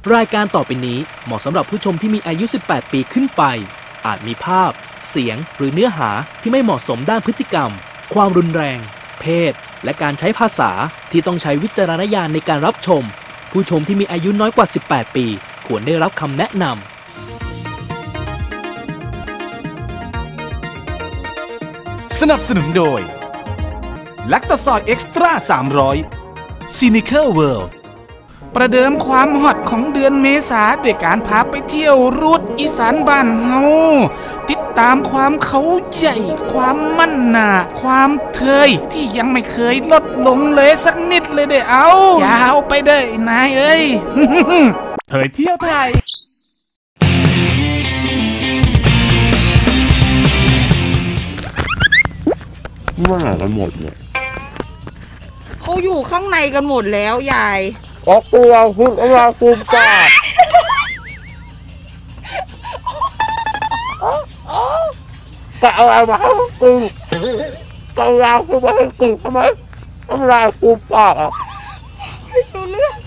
รายการต่อไปนี้เหมาะสำหรับผู้ชมที่มีอายุ 18 ปีขึ้นไปอาจมีภาพเสียงหรือเนื้อหาที่ไม่เหมาะสมด้านพฤติกรรมความรุนแรงเพศและการใช้ภาษาที่ต้องใช้วิจารณญาณในการรับชมผู้ชมที่มีอายุน้อยกว่า 18 ปีควรได้รับคำแนะนำสนับสนุนโดยลักตาซอยเอ็กซ์ตร้า300 Cynical World ประเดิมความฮอตของเดือนเมษาด้วยการพาไปเที่ยวรูทอีสานบ้านเฮาติดตามความเขาใหญ่ความมั่นหนาความเทยที่ยังไม่เคยลดลงเลยสักนิดเลยเด้อยาวไปเด้อนายเอ้ย เผยเที่ยวไทยเมื่อไหร่กันหมดเนี่ยเขาอยู่ข้างในกันหมดแล้วยายออกตัวคุณเอาคุณจ้าแต่เอาอะไรมาให้กูเอาลาคุณมาให้กูทำไมเอาลาคุณปากอ่ะไม่รู้เรื่อง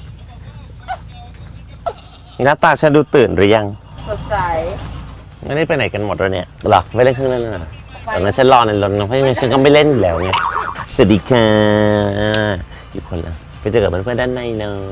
หน้าตาฉันดูตื่นหรือยังสดใสไม่ได้ไปไหนกันหมดเลยเนี่ยหรอไม่เล่นเครื่องเล่นน่ะแต่นั้นฉันรอในรถนะเพราะยังไงฉันก็ไม่เล่นอยู่แล้วไงสวัสดีค่ะอยู่คนละไปเจอกับเพื่อนๆด้านในเนอะ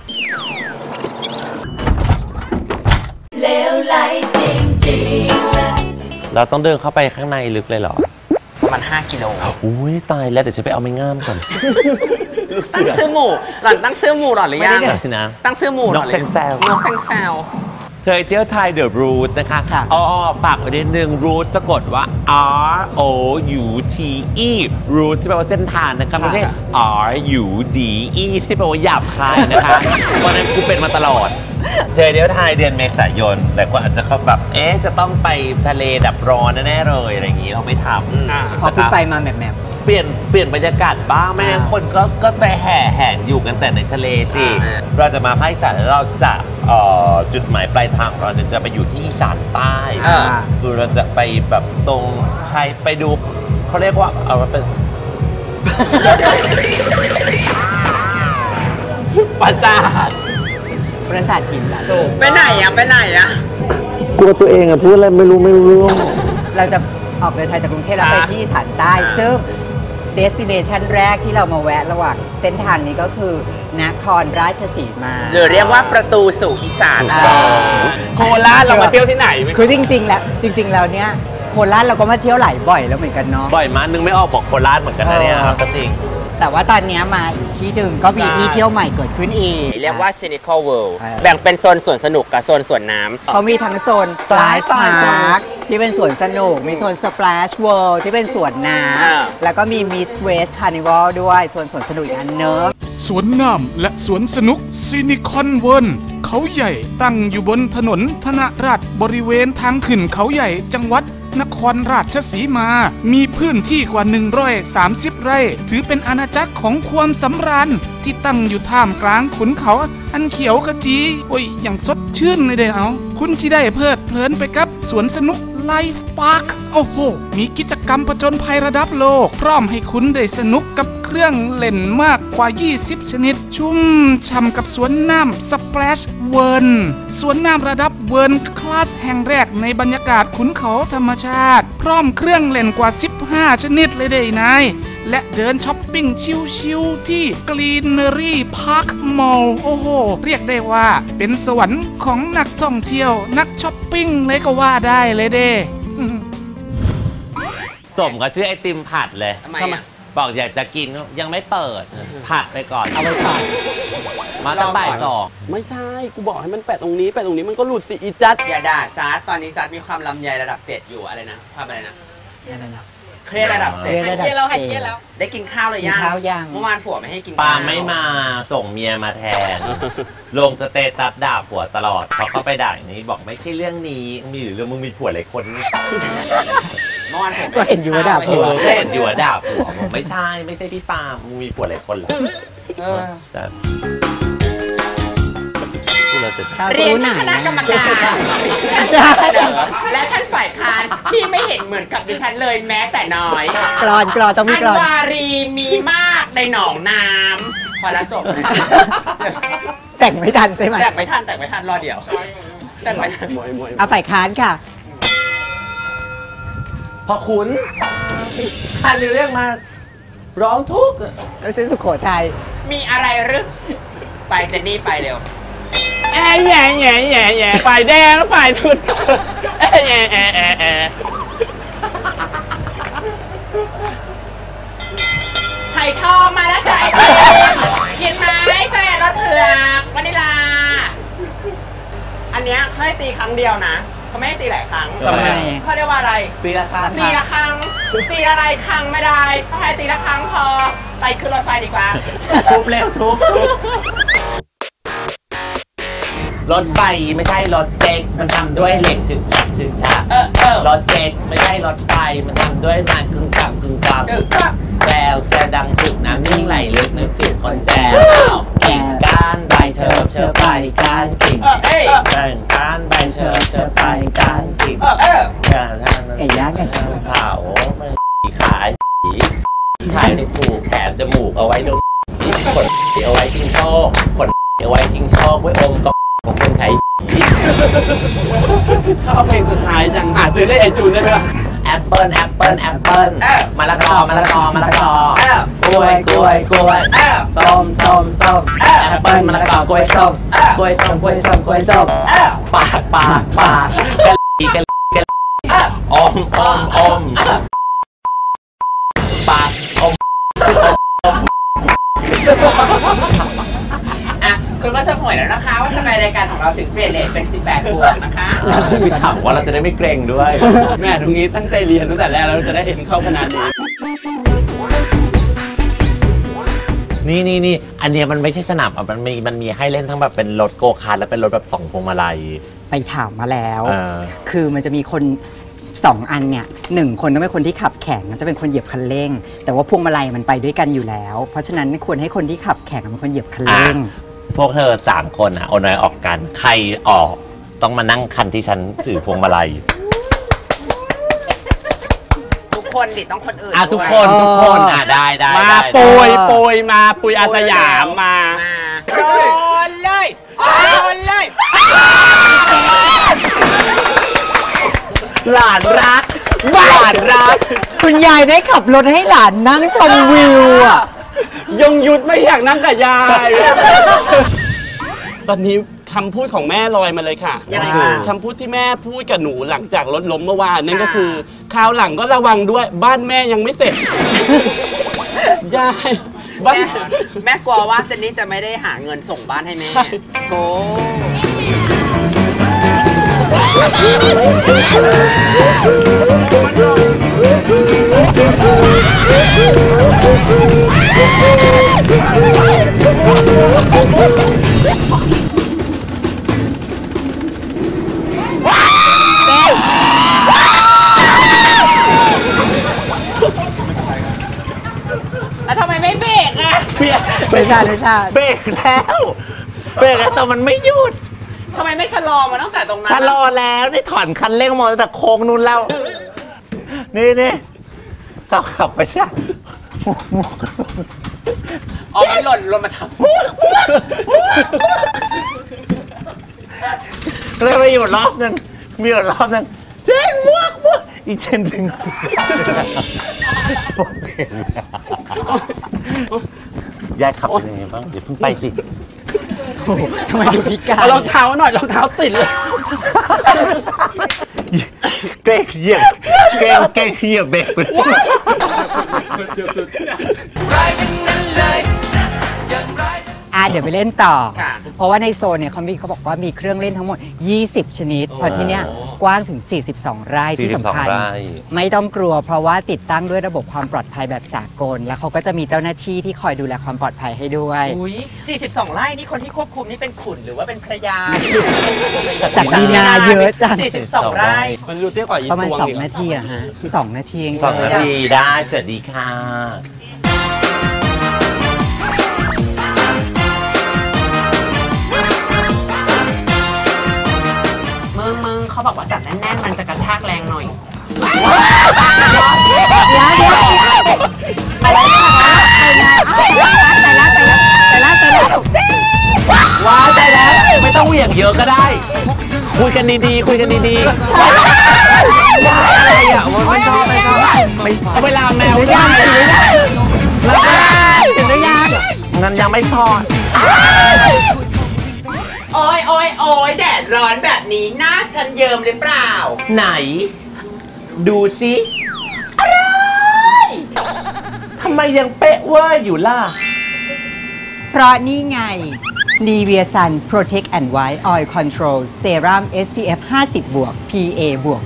เลวไหลจริงๆเราต้องเดินเข้าไปข้างในลึกเลยเหรอประมาณ5 กิโลอุ้ยตายแล้วเดี๋ยวจะไปเอาไม้งามก่อนตั้งชื่อหมู่หลังตั้งชื่อหมู่หรอหรือยังนะตั้งชื่อหมู่นกแซงแซวนกแซงแซวเธอเที่ยวไทยเดอะรูทนะคะฝากไว้นิดนึงรูทสะกดว่า R O U T E รูทที่แปลว่าเส้นทางนะคะไม่ใช่ R U D E ที่แปลว่าหยาบคายนะคะเพราะนั้นกูเป็นมาตลอดเธอเที่ยวไทยเดือนเมษายนแต่ก็อาจจะเขาแบบจะต้องไปทะเลดับร้อนแน่ๆเลยอะไรอย่างนี้เราไม่ทำพอพี่ไปมาแมปเปลี่ยนบรรยากาศบ้างไม่งั้นคนก็ไปแห่งอยู่กันแต่ในทะเลสิเราจะมาภาคอีสานแล้วเราจะจุดหมายปลายทางเราจะไปอยู่ที่อีสานใต้คือเราจะไปแบบตรงชัยไปดูเขาเรียกว่าเอาเป็นปราสาทหินไปไหนอะกลัวตัวเองอะพูดอะไรไม่รู้เรื่องเราจะออกเดินทางจากกรุงเทพแล้วไปที่อีสานใต้ซึ่งเดสติเนชันแรกที่เรามาแวะระหว่างเส้นทางนี้ก็คือนครราชสีมาหรือเรียกว่าประตูสู่อีสานโคราชเรามาเที่ยวที่ไหนคือจริงๆแล้วเนี่ยโคราชเราก็มาเที่ยวหลายบ่อยแล้วเหมือนกันเนาะบ่อยมากนึงไม่ออกบอกโคราชเหมือนกันนะเนี่ยก็จริงแต่ว่าตอนนี้มาอีกที่หนึ่งก็มีที่เที่ยวใหม่เกิดขึ้นอีกเรียกว่า Cynical World แบ่งเป็นโซนสวนสนุกกับโซนสวนน้ำเขามีทั้งโซนปลายพาร์คที่เป็นสวนสนุกมีโซน Splash World ที่เป็นสวนน้ำแล้วก็มี Midwest Carnival ด้วยส่วนสวนสนุกอีกอันเนอะสวนน้ำและสวนสนุก Cynical World เขาใหญ่ตั้งอยู่บนถนนธนรัตน์บริเวณทางขึ้นเขาใหญ่จังหวัดนครราชสีมามีพื้นที่กว่า130 ไร่ถือเป็นอาณาจักรของความสำราญที่ตั้งอยู่ท่ามกลางขุนเขาอันเขียวขจีอย่างสดชื่นเลยเด้เอาคุณที่ได้เพลิดเพลินไปกับสวนสนุกไลฟ์พาร์คโอ้โหมีกิจกรรมผจญภัยระดับโลกพร้อมให้คุณได้สนุกกับเครื่องเล่นมากกว่า20ชนิดชุ่มช่ำกับสวนน้ำ Splash World สวนน้ำระดับ World Class แห่งแรกในบรรยากาศขุนเขาธรรมชาติพร้อมเครื่องเล่นกว่า15ชนิดเลยเด้นายและเดินช้อปปิ้งชิลๆที่ Greenery Park Mall โอ้โหเรียกได้ว่าเป็นสวรรค์ของนักท่องเที่ยวนักช้อปปิ้งเลยก็ว่าได้เลยเด้สมกับชื่อไอติมผัดเลยทำไมบอกอยากจะกินยังไม่เปิดผัดไปก่อนเอาไปผัดมาตั้งบ่าย2 ไม่ใช่กูบอกให้มันแปะตรงนี้มันก็หลุดสิอีจัดอย่าด่าจัดตอนนี้จัดมีความลำใหญ่ระดับ7อยู่อะไรนะภาพอะไรนะเครียดระดับ7เครียดแล้วได้กินข้าวเลยยังเมื่อวานผัวไม่ให้กินปาไม่มาส่งเมียมาแทนลงสเตตัสด่าผัวตลอดพอเข้าไปด่าอย่างนี้บอกไม่ใช่เรื่องนี้มีหรือเรื่องมึงมีผัวหลายคนเมื่อวานผมก็เห็นอยู่ว่าด่าผัวเห็นอยู่ว่าด่าผัวบอกไม่ใช่พี่ปามึงมีผัวหลายคนเหรอเรียนคณะกรรมการและท่านฝ่ายค้านที่ไม่เห็นเหมือนกับดิฉันเลยแม้แต่น้อยกรอนต้องมีกรอนอันวารีมีมากในหนองน้ำพอแล้วจบแต่งไม่ทันใช่ไหมแต่งไม่ทันรอเดี๋ยวแต่งไม่ทันเอาฝ่ายค้านค่ะพอขุนคันเรียกมาร้องทุกข์เส้นสุโขทัยมีอะไรหรือไปเจนนี่ไปเร็วแย่ฝ่ายแดงแล้วฝ่ายทุนแย่ไข่ทองมาแล้วจ่ายกินไหมใส่รสเผือกวานิลาอันเนี้ยเขาให้ตีครั้งเดียวนะเขาไม่ให้ตีหลายครั้งทำไมเขาเรียกว่าอะไรตีละครั้งตีละครั้งตีอะไรครั้งไม่ได้เขาให้ตีละครั้งพอไปขึ้นรถไฟดีกว่าทุบเร็วทุบรถไฟไม่ใช่รถเจ๊กมันทำด้วยเหล็กฉึกฉักรถเจ๊กไม่ใช่รถไฟมันทำด้วยไม้กึ่งกลางแจวจะดังจุกน้ำนิ่งไหลลึกนึกถึงคนแจวกิ่งก้านใบเชิบไปก้านกิ่งก้านใบเชิบไปก้านกิ่งไก่ย่างกันเผาขายในผูกแขนจมูกเอาไว้ดูขนเอาไว้ชิงโชคขนเอาไว้ชิงโชคไว้อมของคนไทยเข้าเพลงสุดท้ายจังหาซื้อได้ไอจูนได้ไหมล่ะแอปเปิ้ลมะละกอกล้วยส้มแอปเปิ้ลมะละกอกล้วยส้มปากกะอมปากอมคุณมาสมวยแล้วนะคะว่าทำไมรายการของเราถึงเปลี่ยนเลทเป็น18 บวกนะคะไม่ถามว่าเราจะได้ไม่เกรงด้วยแม่ตรงนี้ตั้งใจเรียนตั้งแต่แรกแล้วจะได้เห็นเข้าขนาดนี้นี่อันนี้มันไม่ใช่สนามมันมีให้เล่นทั้งแบบเป็นรถโกคาร์ทและเป็นรถแบบ2 พวงมาลัยไปถามมาแล้วคือมันจะมีคน2 อันเนี่ย1 คนต้องเป็นคนที่ขับแข่งจะเป็นคนเหยียบคันเร่งแต่ว่าพวงมาลัยมันไปด้วยกันอยู่แล้วเพราะฉะนั้นควรให้คนที่ขับแข่งเป็นคนเหยียบคันเร่งพวกเธอ3 คนโอนอยออกกันใครออกต้องมานั่งคันที่ฉันถือพวงมาลัยทุกคนดิต้องคนอื่นทุกคนได้มาปุยมาปุยอาสยามมาโอนเลยหลานรักคุณยายได้ขับรถให้หลานนั่งชมวิวยงยุทธไม่อยากนั่งกับยายตอนนี้คำพูดของแม่ลอยมาเลยค่ะคำพูดที่แม่พูดกับหนูหลังจากรถล้มเมื่อวานนั่นก็คือคราวหลังก็ระวังด้วยบ้านแม่ยังไม่เสร็จยายแม่กลัวว่าเจนนี่จะไม่ได้หาเงินส่งบ้านให้แม่โกแล้วทำไมไม่เบรกอ่ะไม่ใช่เบรกแล้วแต่มันไม่หยุดทำไมไม่ชะลอมาตั้งแต่ตรงนั้นชะลอแล้วนี่ถอนคันเร่งมาตั้งแต่โค้งนู้นแล้วนี่ขับไปใช่ไม่หล่นมาทำเลยไปอยู่รอบนึงมีอยู่รอบนึงเจ๊งมวกอีเชนดึงยายขับเป็นยังไงบ้างเดี๋ยวเพิ่งไปสิทำไมดูพิการรองเท้าหน่อยรองเท้าติดเลยเก่งเหยียบเบรกไปเดี๋ยวไปเล่นต่อเพราะว่าในโซนเนี่ยเขาบอกว่ามีเครื่องเล่นทั้งหมด20 ชนิดเพราะที่เนี้ยกว้างถึง42 ไร่ที่สำคัญไม่ต้องกลัวเพราะว่าติดตั้งด้วยระบบความปลอดภัยแบบสากลแล้วเขาก็จะมีเจ้าหน้าที่ที่คอยดูแลความปลอดภัยให้ด้วย 42 ไร่นี่คนที่ควบคุมนี่เป็นขุนหรือว่าเป็นภรรยาจัดดีนาเยอะจัง 42 ไร่มันรู้เตี้ยกว่าประมาณ2 นาทีอะฮะ2 นาที 2 นาทีได้สวัสดีค่ะเขาบอกว่าจับแน่นๆมันจะกระชากแรงหน่อยว้าวเยอะก็ได้คุยกันดีๆคุยกันดีๆอะไรอ่ะไม่ชอบไม่เวลาแมวได้ถึงได้ยังงั้นยังไม่พอโอ้ยแดดร้อนแบบนี้หน้าฉันเยิ้มหรือเปล่าไหนดูสิอะไรทำไมยังเป๊ะเวอร์อยู่ล่ะเพราะนี่ไง Nivea Sun Protect and White Oil Control Serum SPF 50 PA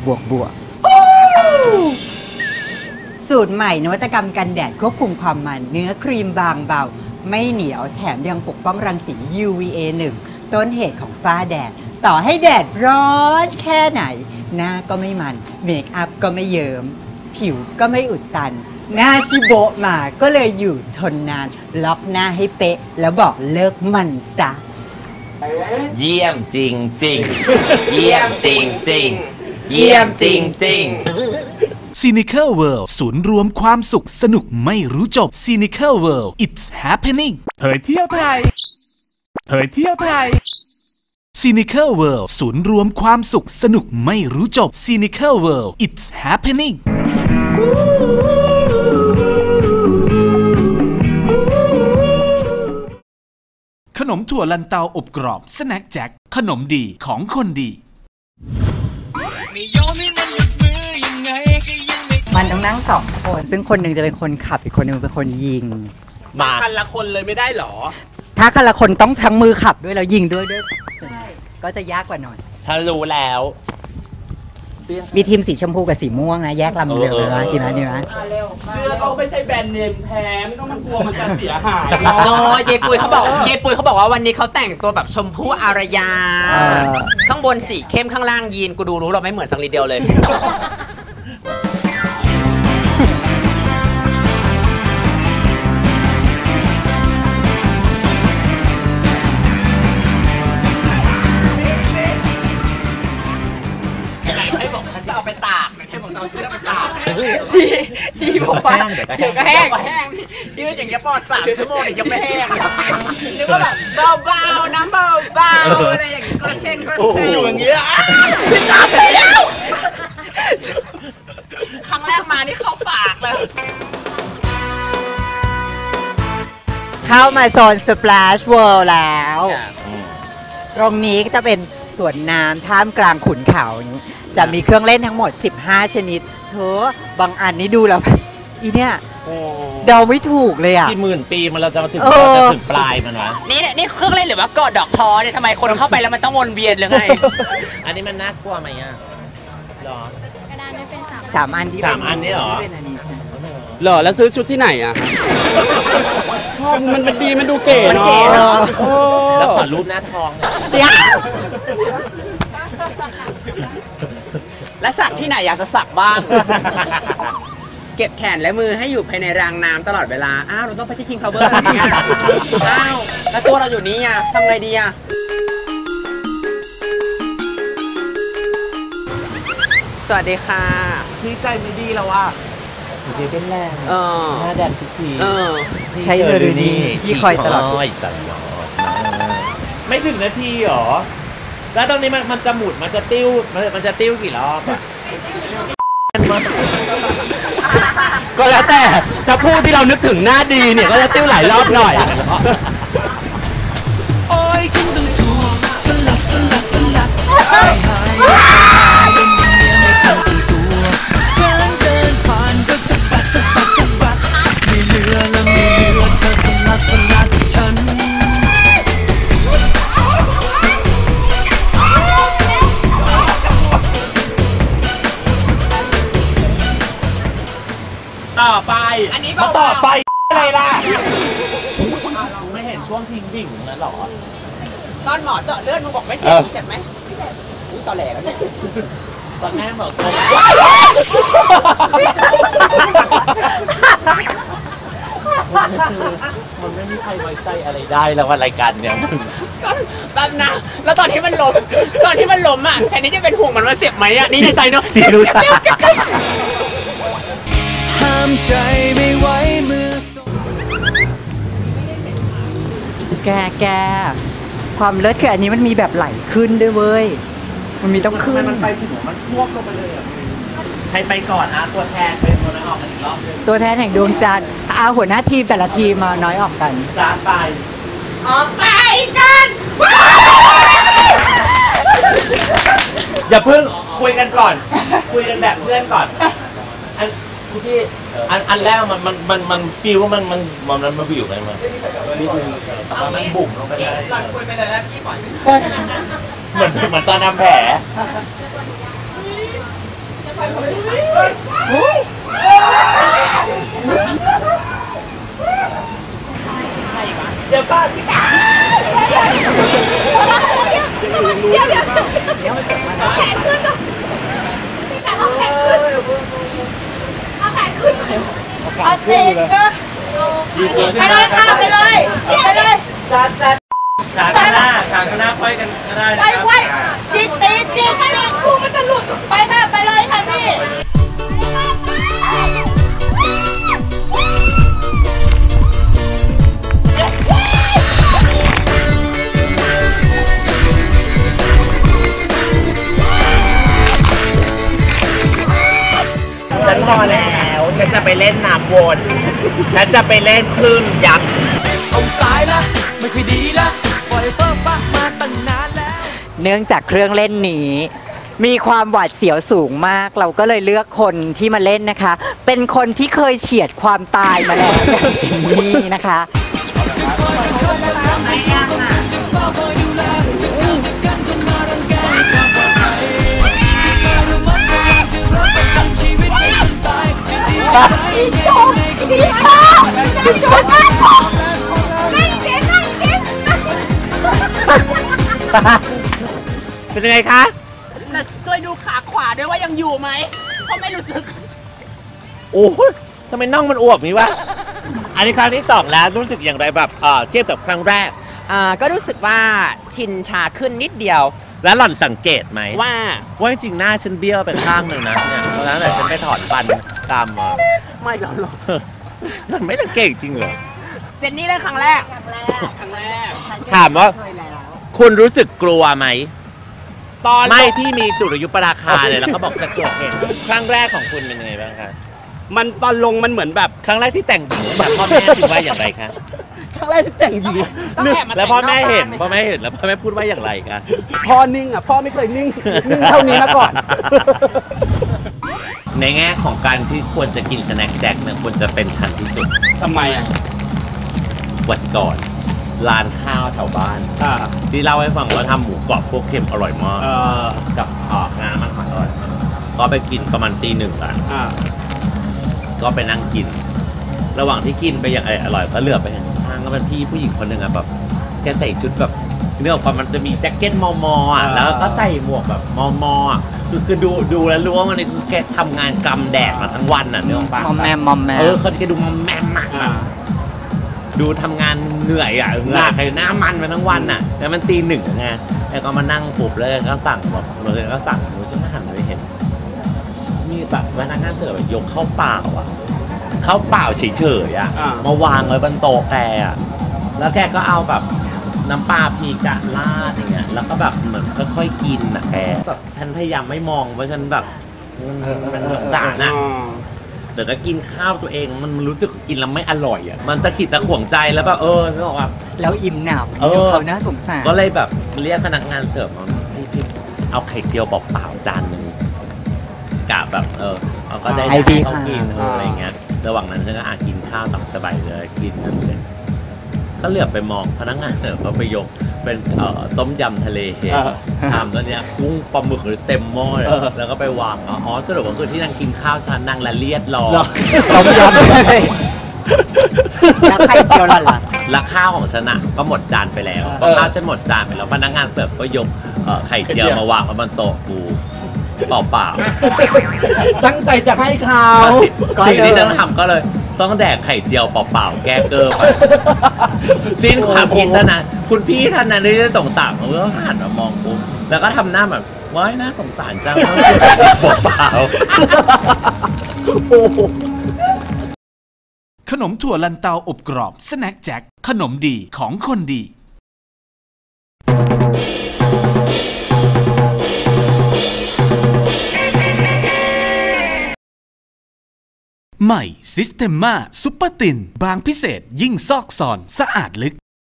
สูตรใหม่นวัตกรรมกันแดดควบคุมความมันเนื้อครีมบางเบาไม่เหนียวแถมยังปกป้องรังสี UVA 1 ต้นเหตุของฝ้าแดดต่อให้แดดร้อนแค่ไหนหน้าก็ไม่มันเมคอัพก็ไม่เยิ้มผิวก็ไม่อุดตันหน้าที่โบะมาก็เลยอยู่ทนนานล็อกหน้าให้เป๊ะแล้วบอกเลิกมันซะเยี่ยมจริงจริงเยี่ยมจริงจริงเยี่ยมจริงจริง Cynical World ศูนย์รวมความสุขสนุกไม่รู้จบ Cynical World It's happening เผยเที่ยวไทย Cynical World ศูนย์รวมความสุขสนุกไม่รู้จบ Cynical World It's happening ขนมถั่วลันเตาอบกรอบสแน็คแจ็คขนมดีของคนดีมันต้องนั่งสองคนซึ่งคนหนึ่งจะเป็นคนขับอีกคนหนึ่งเป็นคนยิงมาคันละคนเลยไม่ได้หรอถ้าคันละคนต้องทั้งมือขับด้วยแล้วยิงด้วยก็จะยากกว่าหน่อยถ้ารู้แล้วมีทีมสีชมพูกับสีม่วงนะแยกลำเดียวเลยนะทีนั้นนี่นะเสื้อก็ไม่ใช่แบรนด์เนมแท้ไม่ต้องมันกลัวมันจะเสียหายโอ้ยเยปุยเขาบอกว่าวันนี้เขาแต่งตัวแบบชมพู่อารยาข้างบนสีเข้มข้างล่างยีนกูดูรู้เราไม่เหมือนสักนิดเดียวเลยพี่บอกว่าเดี๋ยวก็แห้งยืดอย่างเงี้ยปอด3 ชั่วโมงเดี๋ยวยังไม่แห้งนึกว่าแบบเบาๆน้ำเบาๆอะไรอย่างเงี้ยกระเซ็นอยู่อย่างเงี้ยพี่จ๋าไปแล้วครั้งแรกมานี่เข้าปากเลยเข้ามาโซน Splash World แล้วตรงนี้ก็จะเป็นสวนน้ำท่ามกลางขุนเขาจะมีเครื่องเล่นทั้งหมด15 ชนิดเธอบางอันนี้ดูแล้วอีเนี่ยเดาไม่ถูกเลยอ่ะกี่หมื่นปีมันเราจะมาถึงปลายมันวะนี่เครื่องเล่นหรือว่าเกาะดอกทอเนี่ยทำไมคนเข้าไปแล้วมันต้องวนเวียนหรือไงอันนี้มันน่ากลัวไหมอ่ะหรอกระดานนี้เป็น3 อันที่ 3 อันนี้หรอหรอแล้วซื้อชุดที่ไหนอ่ะชอบมันดีมันดูเก๋เนาะแล้วขอรูปหน้าทองและสักที่ไหนอยากจะสักบ้างเก็บแขนและมือให้อยู่ภายในรางน้ำตลอดเวลาอ้าวเราต้องไปที่ King Power อะไรเงี้ยอ้าวแล้วตัวเราอยู่นี่อ่ะทำไงดีอ่ะสวัสดีค่ะพี่ใจไม่ดีแล้วอ่ะเจ๊เป็นแรงหน้าแดงทุกทีใช้เบอร์นี้ที่คอยตลอดไม่ถึงนาทีหรอแล้วตรงนี้มันจะหมุดมันจะติ้วกี่รอบอะก็แล้วแต่ถ้าพูดที่เรานึกถึงหน้าดีเนี่ยก็จะติ้วหลายรอบหน่อยโอ้ยฉันต้องถูกสลัดฉันเดินผ่านก็สะบัดไม่เหลือเธอสลัดฉันต่อไปอันนี้ต่อไปอะไรล่ะไม่เห็นช่วงทิ้งดิ่งนะหรอตอนหมอเจาะเลือดมึงบอกไม่เจ็บไหมตอนแหลแล้วเนี่ยตอนแม่บอกมันไม่มีใครไว้ใจอะไรได้แล้วว่ารายการเนี่ยแบบนะแล้วตอนที่มันล้มอ่ะแทนที่จะเป็นห่วงมันว่าเจ็บไหมอ่ะนี่ในใจเนาะสิรู้จักห้ามใจไม่ไหวมือแกความเลิศคืออันนี้มันมีแบบไหลขึ้นด้วยเว้ยมันมีต้องขึ้นมันไปถึงมันพวกลงไปเลยใครไปก่อนนะตัวแทนเป็นคนออกกันอีกรอบนึงตัวแทนแห่งดวงจันทร์เอาหัวหน้าทีมแต่ละทีมมาน้อยออกกันจานไปออกไปกันอย่าเพิ่งคุยกันก่อนคุยกันแบบเพื่อนก่อนอันพี่อันแรกมันฟีลว่ามันวิวไปมันนี่คือมันบุ่มลงไปเลยหลังคุยไปเลยแล้วพี่ปล่อยเหมือนตอนทำแผลเดี๋ยวก่อนเดี๋ยวเอาแขนขึ้นก่อนเอาแขนขึ้นเอาเด็กก็ไปเลยค่ะไปเลยจัดขาข้างหน้าค่อยกันก็ได้นะครับไปจิตคู่มันจะหลุดไปค่ะไปเลยค่ะพี่ฉันพอแล้วฉันจะไปเล่นน้ำวนฉันจะไปเล่นคลื่นยักษ์ต้องตายละไม่ค่อยดีละปล่อยเฟิร์มมาตั้งนานแล้วเนื่องจากเครื่องเล่นนี้มีความหวาดเสียวสูงมากเราก็เลยเลือกคนที่มาเล่นนะคะเป็นคนที่เคยเฉียดความตายมาแล้วอย่างเจนนี่นะคะเป็นยังไงคะช่วยดูขาขวาด้วยว่ายังอยู่ไหมเพราะไม่รู้สึกโอ้ยทำไมน่องมันอวบนี้วะอันนี้ครั้งที่2แล้วรู้สึกอย่างไรแบบเทียบกับครั้งแรกก็รู้สึกว่าชินชาขึ้นนิดเดียวแล้วหล่อนสังเกตไหมว่าจริงหน้าฉันเบี้ยวไปข้างหนึ่งนะเนี่ยเพราะฉะนั้นฉันไปถอนฟันตามมาไม่หรอกมันไม่สังเกตจริงเหรอเจนนี่เลยครั้งแรกถามว่าคุณรู้สึกกลัวไหมตอนไม่ที่มีสุริยุปราคาเนี่ยแล้วเขาบอกจะกลัวเห็นครั้งแรกของคุณเป็นยังไงบ้างคะมันตอนลงมันเหมือนแบบครั้งแรกที่แต่งหญิงแบบพ่อแม่พูดว่าอย่างไรคะครั้งแรกที่แต่งหญิงแล้วพ่อแม่เห็นแล้วพ่อแม่พูดว่าอย่างไรคะพ่อนิ่งอ่ะพ่อไม่เคยนิ่งเท่านี้มาก่อนในแง่ของการที่ควรจะกินสแน็คแจ็คเนี่ยควรจะเป็นชั้นที่สุดทำไมอ่ะวันก่อนร้านข้าวแถวบ้านที่เล่าให้ฟังว่าทำหมูกรอบพวกเค็มอร่อยมากกับงานมันอร่อยก็ไปกินประมาณตี 1กันก็ไปนั่งกินระหว่างที่กินไปอย่างอร่อยก็เหลือบไปเห็นทางก็เป็นพี่ผู้หญิงคนหนึ่งอ่ะแบบแกใส่ชุดแบบเนื้อความมันจะมีแจ็คเก็ตมออ่ะแล้วก็ใส่หมวกแบบมออ่ะคือดูแล้วรู้ว่ามันแกทำงานกำแดดมาทั้งวันอ่ะเนื้อปลามอมแมมเขาจะดูมอมแมมมากดูทำงานเหนื่อยอ่ะเหนื่อยใครหน้ามันมาทั้งวันอ่ะแล้วมันตี 1ไงแล้วก็มานั่งปุ๊บแล้วก็สั่งแบบเลยก็สั่งหนูฉันหันไปเห็นมีแบบพนักงานเสิร์ฟยกข้าวเปล่าอ่ะข้าวเปล่าเฉยๆอ่ะมาวางไว้บนโต๊ะแกอ่ะแล้วแกก็เอาแบบน้ำปลาพริกอะราดอย่างเงี้ยแล้วก็แบบเหมือนค่อยๆกินอ่ะแกแบบฉันพยายามไม่มองเพราะฉันแบบด่านะแต่ก็กินข้าวตัวเองมันรู้สึกกินแล้วไม่อร่อยอ่ะมันตะขิดตะขวงใจแล้วแบบนึกออกว่าแล้วอิ่มหนำเขาน่าสงสารก็เลยแบบเรียกพนักงานเสิร์ฟมาที่เอาไข่เจียวเปล่าๆจานนึงกะแบบเอาก็ได้เขากินอะไรเงี้ยระหว่างนั้นฉันก็กินข้าวตักสบายเลยกินจนเสร็จก็เหลือบไปมองพนักงานเสิร์ฟเขาไปยกเป็นต้มยำทะเลชามตัวเนี้ยกุ้งปลาหมึกหรือเต็มหม้อเลยแล้วก็ไปวางสรุปว่าคือที่นั่งกินข้าวชานางละเลียดรอต้มยำเลยแล้วไข่เจียวล่ะแล้วข้าวของฉันอ่ะก็หมดจานไปแล้วข้าวฉันหมดจานไปแล้วพนักงานเสิร์ฟก็ยกไข่เจียวมาวางบนโต๊ะกูเปล่าตั้งใจจะให้เขาสิ่งที่ต้องทำก็เลยต้องแดกไข่เจียวเปล่าๆแก้เกินสิ้นความคิดซะนะคุณพี่ท่านนั้นที่จะสงสารเขาก็หันมามองปุ๊บแล้วก็ทำหน้าแบบว้ายน่าสงสารจังเปล่าขนมถั่วลันเตาอบกรอบสแน็คแจ็คขนมดีของคนดีใหม่ซิสเ e ม่าซุปเปอร์ตินบางพิเศษยิ่งซอกซอนสะอาดลึก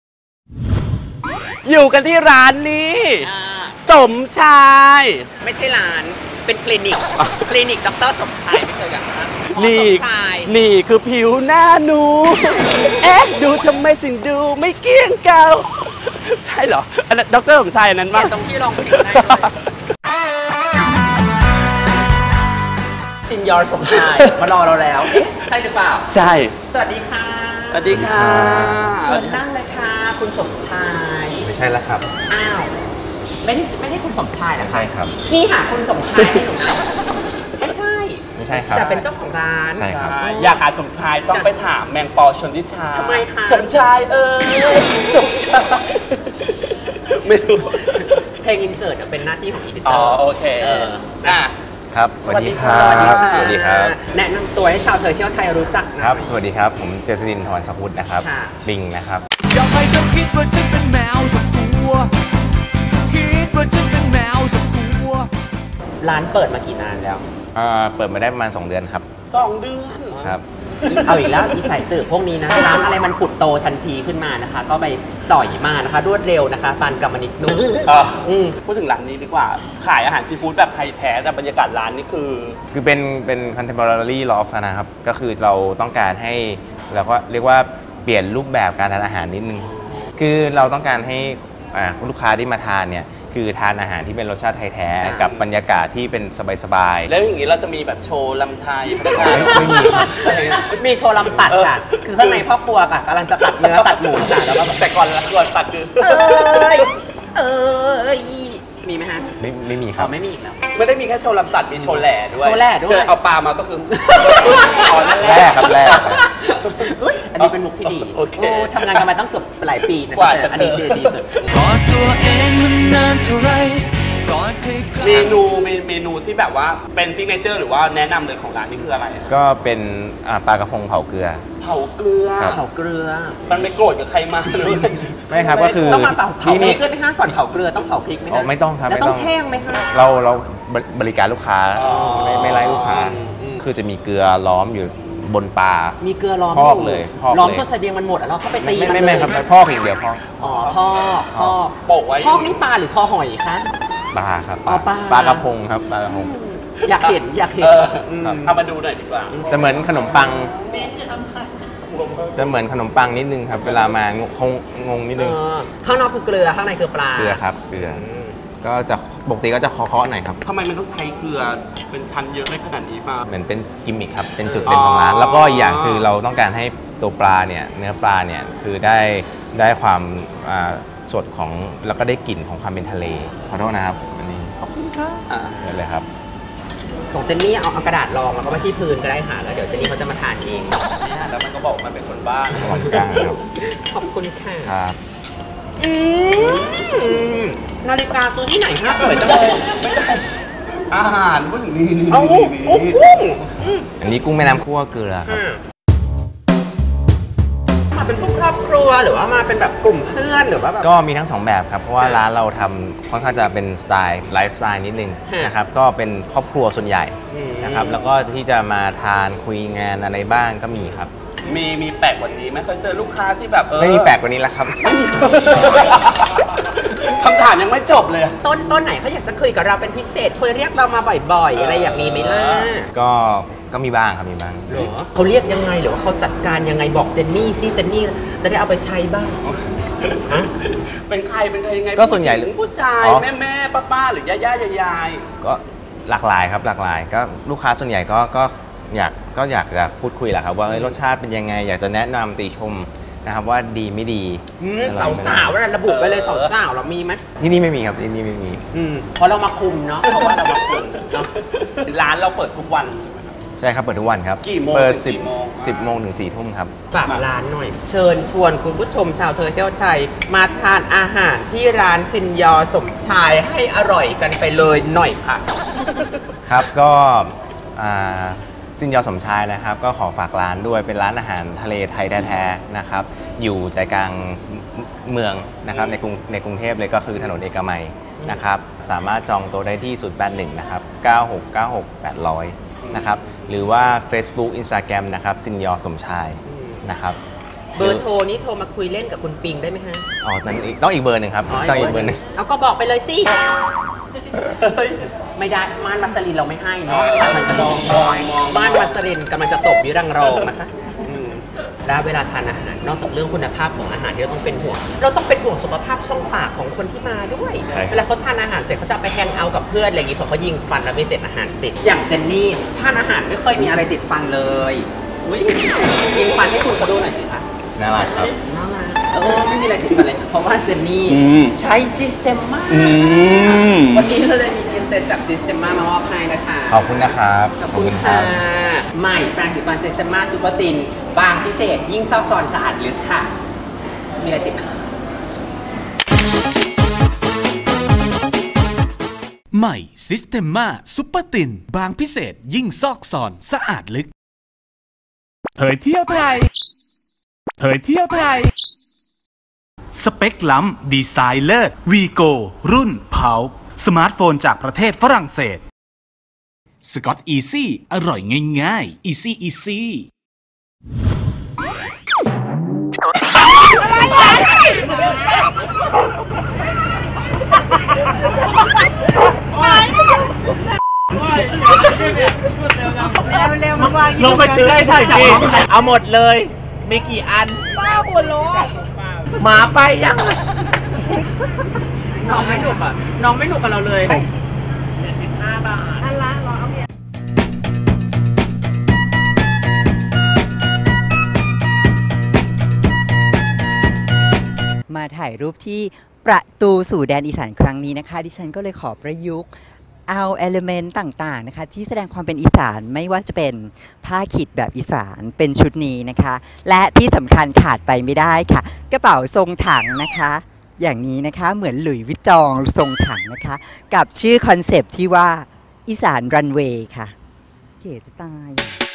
อยู่กันที่ร้านนี้ สมชายไม่ใช่ร้านเป็นคลินิก คลินิกดรสมชายไม่เคยกันนะนี่คือผิวหน้าหนู เอ๊ะดูทำไมถึงดูไม่เกี้ยงเก่าใช่เหรออันนั้นดรสมชายอันนั้นมั้งตรงที่ลองผิวได้ด้วยซินยอร์สมชายมารอเราแล้วเอ๊ะใช่หรือเปล่าใช่สวัสดีค่ะสวัสดีค่ะเชิญนั่งเลยค่ะคุณสมชายไม่ใช่แล้วครับอ้าวไม่ได้คุณสมชายเหรอใช่ครับพี่หาคุณสมชายให้หนูนะไม่ใช่ครับแต่เป็นเจ้าของร้านใช่ครับอยากหาสมชายต้องไปถามแมงปอชนทิชาทำไมคะสมชายสมชายไม่รู้เพลงอินเสิร์ตเป็นหน้าที่ของอีดิเตอร์โอเคครับสวัสดีครับสวัสดีครับแนะนำตัวให้ชาวเที่ยวไทยรู้จักนะครับสวัสดีครับผมเจษฎินทร์ สพุทธนะครับบิงนะครับอย่าให้เธอคิดว่าฉันเป็นแมวสักตัวคิดว่าฉันเป็นแมวสักตัวร้านเปิดมากี่นานแล้วเปิดมาได้ประมาณ2 เดือนครับ 2 เดือนครับเอาอีกแล้วอีใส่สื่อพวกนี้นะร้านอะไรมันผุดโตทันทีขึ้นมานะคะก็ไปสอยมานะคะรวดเร็วนะคะปานกำมะนิดนุ่มพูดถึงร้านนี้ดีกว่าขายอาหารซีฟู้ดแบบไทยแท้แต่บรรยากาศร้านนี่คือเป็น contemporary loft นะครับก็คือเราต้องการให้เราก็เรียกว่าเปลี่ยนรูปแบบการทานอาหารนิดนึงคือเราต้องการให้ลูกค้าที่มาทานเนี่ยคือทานอาหารที่เป็นรสชาติไทยแท้กับบรรยากาศที่เป็นสบายๆแล้วอย่างนี้เราจะมีแบบโชว์ลำไทยไม่มีมีโชว์ลำตัดค่ะคือข้างในพ่อครัวค่ะกำลังจะตัดเนื้อตัดหมูค่ะแล้วก็แต่ก่อนตัดคือมีไหมฮะไม่มีครับไม่มีอีกแล้วไม่ได้มีแค่โชว์ลำตัดมีโชว์แหล่ด้วยเอาปลามาก็คือแร่ครับแร่อันนี้เป็นมุกที่ดีโอเคทำงานกันมาตั้งเกือบหลายปีนะอันนี้ดีสุดตัวเองมันนานเท่าไรเมนูที่แบบว่าเป็นซิกเนเจอร์หรือว่าแนะนำเลยของร้านนี่คืออะไรก็เป็นปลากระพงเผาเกลือมันไม่โกรธกับใครมาเลยไม่ครับก็คือต้องมาเผาพริกด้วยไหมคะก่อนเผาเกลือต้องเผาพริกไหมคะไม่ต้องครับแล้วต้องแช่งไหมคะเราบริการลูกค้าไม่ไล่ลูกค้าคือจะมีเกลือล้อมอยู่บนปลามีเกลือล้อมพอกเลยล้อมจนเสบียงมันหมดแล้วเข้าไปตีมันไม่ครับพอกอย่างเดียวพอกพอกโปะไว้พอกนี่ปลาหรือคอหอยคะปลาครับปลากระพงครับปลากระพงอยากเห็นเอามาดูหน่อยดีกว่าจะเหมือนขนมปังนิดนึงครับเวลามางงนิดนึงข้างนอกคือเกลือข้างในคือปลาเกลือครับเกลือก็จะปกติก็จะเคาะหน่อยครับทำไมมันต้องใช้เกลือเป็นชั้นเยอะได้ขนาดนี้ป่ะเหมือนเป็นกิมมิคครับเป็นจุดเด่นของร้านแล้วก็อย่างคือเราต้องการให้ตัวปลาเนี่ยเนื้อปลาเนี่ยคือได้ความสดของแล้วก็ได้กลิ่นของความเป็นทะเลขอโทษนะครับอันนี้ขอบคุณค่ะนี่เลยครับของเจนนี่เอากระดาษรองแล้วก็ไว้ที่พื้นก็ได้ค่ะแล้วเดี๋ยวเจนนี่เขาจะมาทานเองแล้วมันก็บอกมันเป็นคนบ้านขอบคุณค่ะครับนาฬิกาซื้อที่ไหนคะสวยจังเลยอาหารพวกนี้กุ้งอันนี้กุ้งแม่น้ำคั่วเกลือครับมาเป็นพวกครอบครัวหรือว่ามาเป็นแบบกลุ่มเพื่อนหรือว่าแบบก็มีทั้ง2แบบครับเพราะว่าร้านเราทำค่อนข้างจะเป็นสไตล์ไลฟ์สไตล์นิดนึงนะครับก็เป็นครอบครัวส่วนใหญ่นะครับแล้วก็ที่จะมาทานคุยงานอะไรบ้างก็มีครับมีแปลกกว่านี้ไม่เคยเจอลูกค้าที่แบบไม่มีแปลกกว่านี้แล้วครับคำถามยังไม่จบเลยต้นไหนเขาอยากจะคุยกับเราเป็นพิเศษเคยเรียกเรามาบ่อยๆอะไรอย่างนี้ไหมล่ะก็มีบ้างครับมีบ้างเขาเรียกยังไงหรือว่าเขาจัดการยังไงบอกเจนนี่ซิเจนนี่จะได้เอาไปใช้บ้างเป็นใครยังไงก็ส่วนใหญ่ผู้ชายแม่ป้าหรือย่ายายก็หลากหลายครับหลากหลายก็ลูกค้าส่วนใหญ่ก็อยากจะพูดคุยแหละครับว่ารสชาติเป็นยังไงอยากจะแนะนำติชมนะครับว่าดีไม่ดีสาวๆระบุไปเลยสาวๆเรามีไหมที่นี่ไม่มีครับที่นี่ไม่มีเพราะเรามาคุมเนาะเพราะว่าเรามาคุมเนาะร้านเราเปิดทุกวันใช่ไหมใช่ครับเปิดทุกวันครับกี่โมงเปิด10 โมงถึง 4 ทุ่มครับฝากร้านหน่อยเชิญชวนคุณผู้ชมชาวเที่ยวไทยมาทานอาหารที่ร้านซินยอสมชายให้อร่อยกันไปเลยหน่อยค่ะครับก็ซินยอสมชายนะครับก็ขอฝากร้านด้วยเป็นร้านอาหารทะเลไทยแท้ๆนะครับอยู่ใจกลางเมืองนะครับในกรุงเทพเลยก็คือถนนเอกมัยนะครับสามารถจองโต๊ะได้ที่081นะครับ9696 800 นะครับหรือว่า Facebook Instagram นะครับซินยอสมชายนะครับเบอร์โทรนี้โทรมาคุยเล่นกับคุณปิงได้ไหมฮะอ๋อนั่นต้องอีกเบอร์หนึ่งครับต้องอีกเบอร์หนึ่งเอาก็บอกไปเลยสิไม่ได้ม่านมัสลินเราไม่ให้เนาะม่านมัสลินกำลังจะตกอยู่รังรองนะคะแล้วเวลาทานอาหารนอกจากเรื่องคุณภาพของอาหารที่เราต้องเป็นห่วงเราต้องเป็นห่วงสุขภาพช่องปากของคนที่มาด้วยเวลาเขาทานอาหารเสร็จเขาจะไปแฮงเอาท์กับเพื่อนอะไรอย่างงี้พอเขายิงฟันแล้วไม่เสร็จอาหารติดอย่างเจนนี่ทานอาหารไม่ค่อยมีอะไรติดฟันเลยยิงฟันให้คุณเขาดูหน่อยสิคะน่ารักครับน่ารักไม่มีอะไรติดฟันเลยเพราะว่าเจนนี่ใช้ซิสเต็มมาวันนี้เราเลยมีกิฟต์เซตจากซิสเต็มมามอบให้นะคะขอบคุณนะครับขอบคุณค่ะใหม่แปรงสีฟันซิสเต็มมาซูเปอร์ตินบางพิเศษยิ่งซอกซอนสะอาดลึกค่ะมีอะไรติดไหมใหม่ซิสเต็มมาซูเปอร์ตินบางพิเศษยิ่งซอกซอนสะอาดลึกเผยเที่ยวไทยสเปคล้ำดีไซน์เลิศวีโกรุ่นเผาสมาร์ทโฟนจากประเทศฝรั่งเศสสกอตอีซี่อร่อยง่ายๆอีซี่ลงไปซื้อให้ถ่ายจริงเอาหมดเลยมีกี่อันป้าหัวโลหมาไปยังน้องไม่หนุกอ่ะน้องไม่หนุกกับเราเลย 75 บาทอันละเราเอามาถ่ายรูปที่ประตูสู่แดนอีสานครั้งนี้นะคะดิฉันก็เลยขอประยุกต์เอาเอลิเมนต์ต่างๆนะคะที่แสดงความเป็นอีสานไม่ว่าจะเป็นผ้าขีดแบบอีสานเป็นชุดนี้นะคะและที่สำคัญขาดไปไม่ได้ค่ะกระเป๋าทรงถังนะคะอย่างนี้นะคะเหมือนหลุยส์วิตตองทรงถังนะคะกับชื่อคอนเซปต์ที่ว่าอีสานรันเวย์ค่ะเก๋จะตาย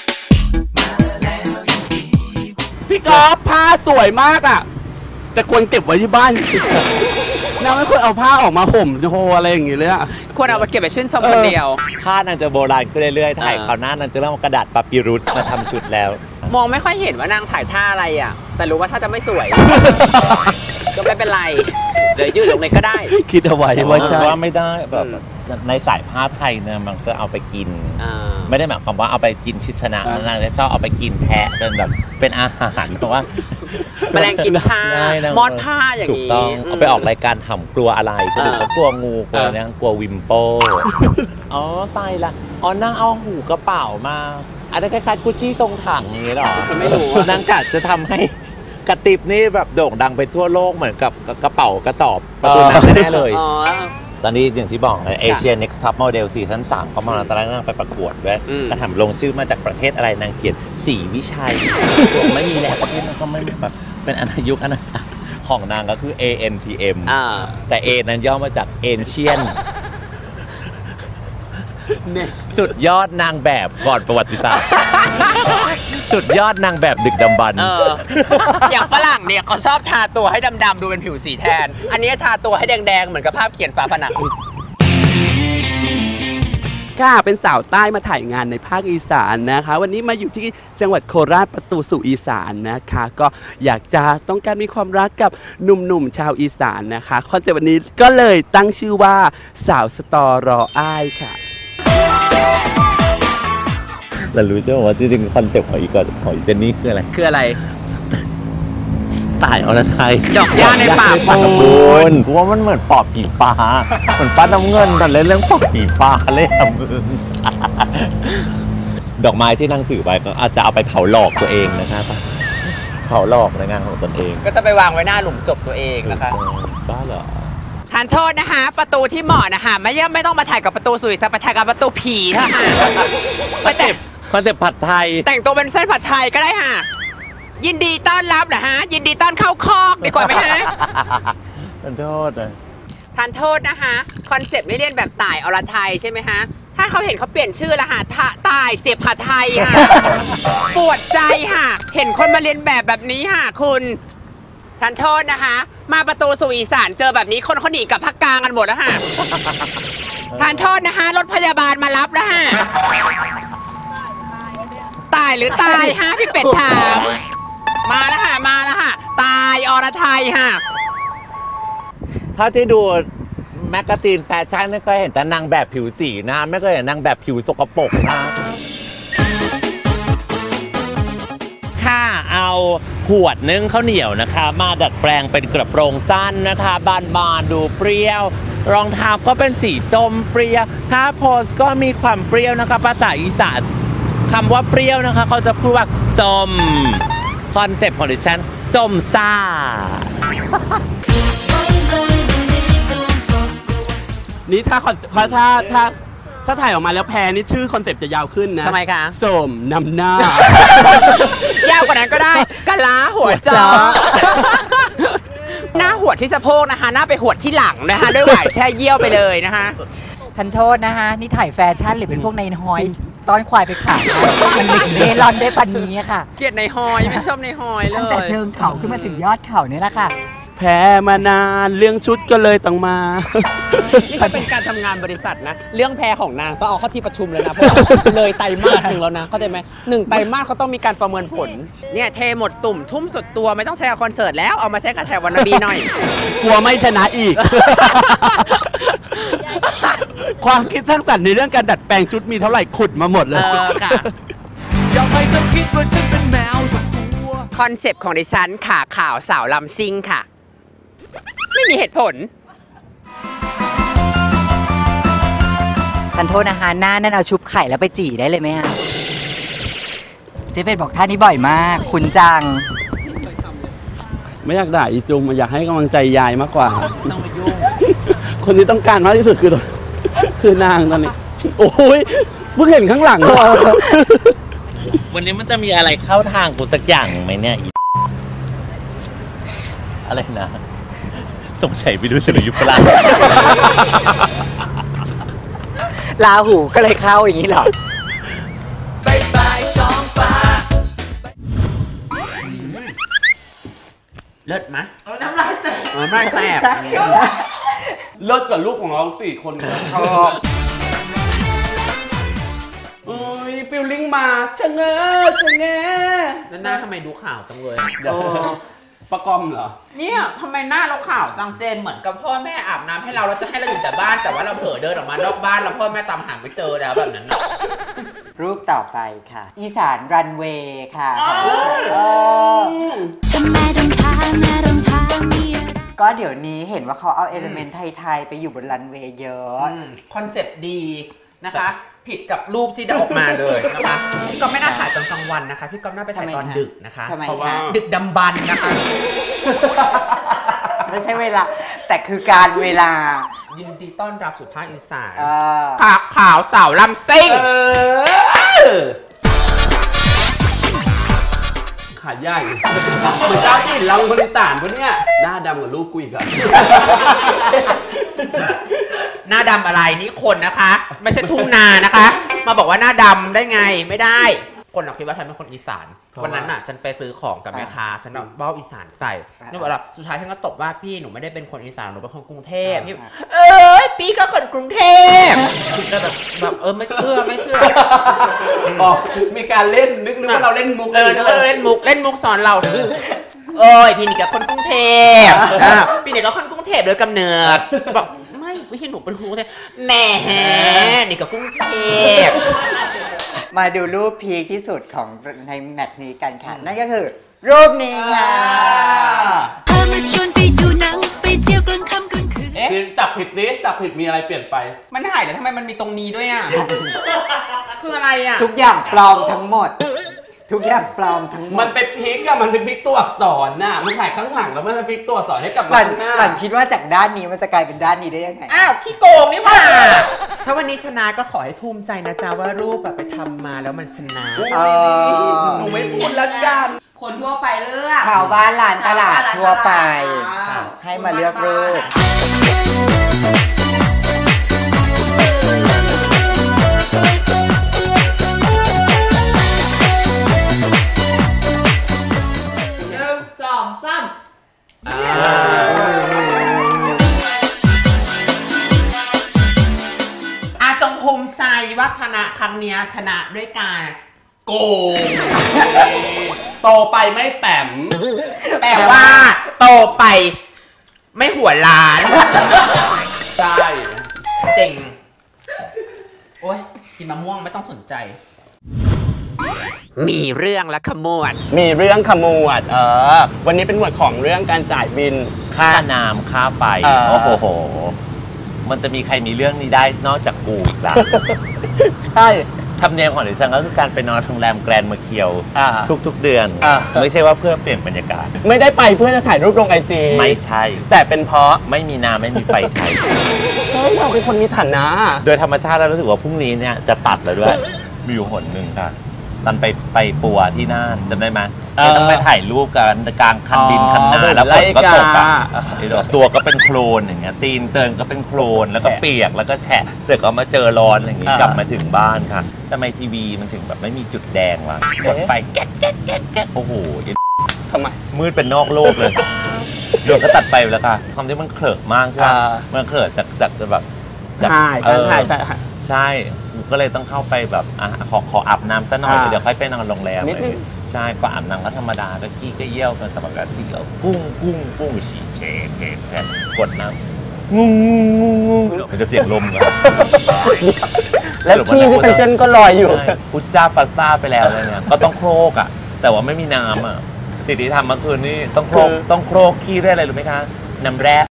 พี่กอล์ฟผ้าสวยมากอ่ะแต่ควรเก็บไว้ที่บ้านนางไม่ควรเอาผ้าออกมาห่มโชว์อะไรอย่างงี้เลยอ่ะควรเอาไปเก็บไปชื่นชมคนเดียวผ้านางจะโบราณขึ้นเรื่อยๆถ่ายคราวหน้านางจะเริ่มเอากระดาษปาปิรุสมาทำชุดแล้วมองไม่ค่อยเห็นว่านางถ่ายท่าอะไรอ่ะแต่รู้ว่าถ้าจะไม่สวยก็ไม่เป็นไรเดี๋ยวยืดตรงไหนก็ได้คิดเอาไว้ว่าใช่ว่าไม่ได้แบบในสายผ้าไทยเนี่ยมันจะเอาไปกินไม่ได้หมายความว่าเอาไปกินชิดชนะนางจะชอบเอาไปกินแทะจนแบบเป็นอาหารเพราะว่าแมลงกินผ้ามอดผ้าอย่างนี้ถูกต้องเอาไปออกรายการทำกลัวอะไรก็ถึงกลัวงูกลัวเนี่ยกลัววิมโป้อ๋อตายละอ๋อนางเอาหูกระเป๋ามาอันนี้คล้ายๆกุชชี่ทรงถังอย่างนี้หรอไม่รู้นางกะจะทำให้กระติบนี่แบบโด่งดังไปทั่วโลกเหมือนกับกระเป๋ากระสอบประตูน้ำแน่เลยตอนนี้อย่างที่บอกเอเชีย Next Top Model ซีซั่น 3เขามาตอนแรกนางไปประกวดด้วยก็ทำลงชื่อมาจากประเทศอะไรนางเขียนศรีวิชัยไม่มีแล้วประเทศนั้นก็ไม่แบบเป็นอาณาจักรของนางก็คือ ANTM แต่ A นั้นย่อมาจาก Ancient สุดยอดนางแบบก่อนประวัติศาสตร์สุดยอดนางแบบดึกดำบรรพ์อย่างฝรั่งเนี่ยเขาชอบทาตัวให้ดำๆดูเป็นผิวสีแทนอันนี้ทาตัวให้แดงๆเหมือนกับภาพเขียนฝาผนังค่ะเป็นสาวใต้มาถ่ายงานในภาคอีสานนะคะวันนี้มาอยู่ที่จังหวัดโคราชประตูสู่อีสานนะคะก็อยากจะต้องการมีความรักกับหนุ่มๆชาวอีสานนะคะคอนเซ็ปต์วันนี้ก็เลยตั้งชื่อว่าสาวสตอรออ้ายค่ะแต่รู้ใช่ไหมว่าจริงๆคอนเซ็ปต์ของอีเจนนี่คืออะไรตายอรไทยดอกหญ้าในป่าปูนกูว่ามันเหมือนปอบผีฟ้าเหมือนป้าน้ำเงินแต่เล่นเรื่องปอบผีฟ้าเล่นมึงดอกไม้ที่นางถือไปก็อาจจะเอาไปเผาหลอกตัวเองนะคะเผาหลอกในงานของตนเองก็จะไปวางไว้หน้าหลุมศพตัวเองนะคะบ้าเหรอทานโทษนะคะประตูที่เหมาะนะคะไม่ต้องมาถ่ายกับประตูสุยจะไปถ่ายกับประตูผีค่ะไปแต่คอนเซ็ปต์ผัดไทยแต่งตัวเป็นเส้นผัดไทยก็ได้ค่ะยินดีต้อนรับเหรอฮะยินดีต้อนเข้าคอกดีกว่าไหมฮะทานโทษทานโทษนะคะคอนเซ็ปต์ไม่เรียนแบบต่ายอรไทยใช่ไหมฮะถ้าเขาเห็นเขาเปลี่ยนชื่อละค่ะต่ายเจ็บผัดไทยค่ะปวดใจค่ะเห็นคนมาเรียนแบบนี้ค่ะคุณทานโทษนะคะมาประตูสู่อีสานเจอแบบนี้คนเขาหนีกับภาคกลางกันหมดแล้วค่ะทานโทษนะคะรถพยาบาลมารับแล้วค่ะายหรือตายฮะพี่เป็ดถามมาแล้วค่ะมาแล้วค่ะตายอรไทยค่ะถ้าที่ดูแมกกาซีนแฟชั่นไม่เคยเห็นแต่นางแบบผิวสีนะไม่เคยเห็นนางแบบผิวสกปรกนะค่ะเอาขวดนึ่งข้าวเหนียวนะคะมาดัดแปลงเป็นกระโปรงสั้นนะคะบานๆดูเปรี้ยวรองเท้าก็เป็นสีส้มเปรี้ยวถ้าโพสก็มีความเปรี้ยวนะคะภาษาอีสานคำว่าเปรี้ยวนะคะเขาจะพูดว่าส้มคอนเซ็ปต์ของดิฉันส้มซ่านี่ถ้าถ่ายออกมาแล้วแพรนี่ชื่อคอนเซ็ปต์จะยาวขึ้นนะทำไมคะสมนำหน้ายาวกว่านั้นก็ได้กะลาหัวจอหน้าหวดที่สะโพกนะคะหน้าไปหวดที่หลังนะคะด้วยหวายแช่เยี่ยวไปเลยนะคะทันโทษนะคะนี่ถ่ายแฟชั่นหรือเป็นพวกในหอยตอนควายไปขายมันหลิกเล่ร่อนได้ปันนี้ค่ะเกลียดในหอยไม่ชอบในหอยเลยตั้งแต่เชิงเขาขึ้นมาถึงยอดเขานี่แหละค่ะแพ้มานานเรื่องชุดก็เลยต้องมานี่ก็เป็นการทำงานบริษัทนะเรื่องแพรของนางต้องเอาเข้าที่ประชุมเลยนะเพราะเลยไตรมาสหนึ่งแล้วนะเข้าใจไหม1 ไตรมาสเขาต้องมีการประเมินผลเนี่ยเทหมดตุ่มทุ่มสุดตัวไม่ต้องใช้กับคอนเสิร์ตแล้วเอามาใช้กับแถววันนบีหน่อยกลัวไม่ชนะอีกความคิดสร้างสรรค์ในเรื่องการดัดแปลงชุดมีเท่าไหร่ขุดมาหมดเลยอย่าให้เธอคิดว่าฉันเป็นแมวสักตัวคอนเซปต์ของดิฉันขาข่าวสาวลำซิ่งค่ะไม่มีเหตุผลทันโทษนะคะหน้านั่นเอาชุบไข่แล้วไปจี่ได้เลยไหมฮะเจ๊เป็ดบอกท่านี้บ่อยมากคุณจังไม่อยากด่าอีจุงอยากให้กำลังใจยายมากกว่าต้องไปยุ่งคนที่ต้องการมากที่สุดคือนางตอนนี้โอ้ยเพิ่งเห็นข้างหลังวันนี้มันจะมีอะไรเข้าทางกูสักอย่างไหมเนี่ยอะไรนะสงสัยไปดูสุริยุปราชลาหูก็เลยเข้าอย่างนี้หรอบ๊ายบายท้องฟ้าเลิศไหมน้ำลายแตกน้ำลายแตกเลิศกับลูกของเรา4 คนชอบฟิลลิ่งมาชะเง้อหน้าทำไมดูข่าวจังเลยประกอมเหรอเนี่ยทำไมหน้าเราข่าวจังเจนเหมือนกับพ่อแม่อาบน้ำให้เราจะให้เราอยู่แต่บ้านแต่ว่าเราเผลอเดินออกมานอกบ้านแล้วพ่อแม่ตามหาไม่เจอแล้วแบบนั้นรูปต่อไปค่ะอีสานรันเวย์ค่ะก็เดี๋ยวนี้เห็นว่าเขาเอาเอลิเมนต์ไทยๆไปอยู่บนรันเวย์เยอะคอนเซ็ปต์ดีนะคะผิดกับรูปที่ได้ออกมาเลยนะคะพี่ก๊อฟไม่น่าถ่ายตอนกลางวันนะคะพี่ก๊อฟน่าไปถ่ายตอนดึกนะคะเพราะว่าดึกดำบรรพ์นะคะไม่ใช่เวลาแต่คือการเวลายินดีต้อนรับสู่ภาคอีสานข่าวสาวลำซิ่งขาใหญ่เหมือนเจ้าถิ่นเราคนอีสานคนเนี้ยหน้าดำกับลูกกูอีกอะหน้าดำอะไรนี่คนนะคะไม่ใช่ทุ่งนานะคะมาบอกว่าหน้าดำได้ไงไม่ได้คนคิดว่าฉันเป็นคนอีสานวันนั้นน่ะฉันไปซื้อของกับแม่ค้าฉันเอาเบ้าอีสานใส่นี่บอกว่าสุดท้ายฉันก็ตบว่าพี่หนูไม่ได้เป็นคนอีสานหนูเป็นคนกรุงเทพพี่พี่ก็คนกรุงเทพแต่แบบไม่เชื่อมีการเล่นนึกว่าเราเล่นมุกเราเล่นมุกสอนเราพี่นี่ก็คนกรุงเทพพี่นี่ก็คนกรุงเทพโดยกำเนิดบอกไม่ใช่หนูเป็นกรุงเทพแหมนี่กับกรุงเทพมาดูรูปพีคที่สุดของในแมตช์นี้กันค่ะนั่นก็คือรูปนี้ค่ะจับผิดนี้จับผิดมีอะไรเปลี่ยนไปมันหายแล้วทำไมมันมีตรงนี้ด้วยอ่ะคืออะไรอ่ะทุกอย่างปลอมทั้งหมดทุกอย่างปลอมทั้งหมดมันเป็นพลิกอะมันเป็นพลิกตัวอักษรน่ะมันถ่ายข้างหลังแล้วมันเป็นพลิกตัวอักษรให้กับข้างหน้าหลังคิดว่าจากด้านนี้มันจะกลายเป็นด้านนี้ได้ยังไงอ้าวขี้โกงนี่หว่าถ้าวันนี้ชนะก็ขอให้ภูมิใจนะจ๊ะว่ารูปแบบไปทำมาแล้วมันชนะหนูไม่พูดละกันคนทั่วไปเลือกชาวบ้านร้านตลาดทั่วไปให้มาเลือกรูปจงภูมิใจว่าชนะครั้งนี้ชนะด้วยการโกงโตไปไม่แต้มแปลว่าโตไปไม่หัวล้านใช่เจ๋งโอ้ยกินมะม่วงไม่ต้องสนใจมีเรื่องและขมวดมีเรื่องขมวดวันนี้เป็นหมวดของเรื่องการจ่ายบินค่าน้ำค่าไฟโอ้โหมันจะมีใครมีเรื่องนี้ได้นอกจากกูอีกล่ะใช่ธรรมเนียมของดิฉันก็คือการไปนอนโรงแรมแกรนด์เมอร์เคียวทุกๆเดือนไม่ใช่ว่าเพื่อเปลี่ยนบรรยากาศไม่ได้ไปเพื่อจะถ่ายรูปลงIG ไม่ใช่แต่เป็นเพราะไม่มีน้ำไม่มีไฟใช้เฮ้ยเราเป็นคนมีฐานะโดยธรรมชาติแล้วรู้สึกว่าพรุ่งนี้เนี่ยจะตัดแล้วด้วยมีอยู่หนหนึ่งค่ะตอนไปปัวที่น่านจำได้ไหมต้องไปถ่ายรูปกันกลางคันดินคันนาแล้วฝนก็ตกตัวก็เป็นโคลนอย่างเงี้ยตีนเตินก็เป็นโคลนแล้วก็เปียกแล้วก็แฉะเสร็จก็มาเจอร้อนอะไรอย่างเงี้ยกลับมาถึงบ้านค่ะทำไมทีวีมันถึงแบบไม่มีจุดแดงวะกดไฟแก๊กโอ้โหทำไมมืดเป็นนอกโลกเลยเดี๋ยวก็ตัดไปแล้วค่ะความที่มันเขลอะมากใช่ไหมมันเขลอะจากแบบใช่ก็เลยต้องเข้าไปแบบขออาบน้ำซะหน่อยเดี๋ยวค่อยไปนอนโรงแรมใช่ก็อาบน้ำก็ธรรมดาก็ขี้ก็เยี่ยวกันปกติกุ้งฉี่เช็คแผ่กดน้ำงุ้งมันจะเสียงลมกันแล้วขี้ที่เป็นเส้นก็ลอยอยู่พุจ้าปัสซ่าไปแล้วเลยเนี่ยก็ต้องโครกแต่ว่าไม่มีน้ำสิ่งที่ทำเมื่อคืนนี้ต้องโครกขี้ได้อะไรรู้ไหมคะน้ำแร่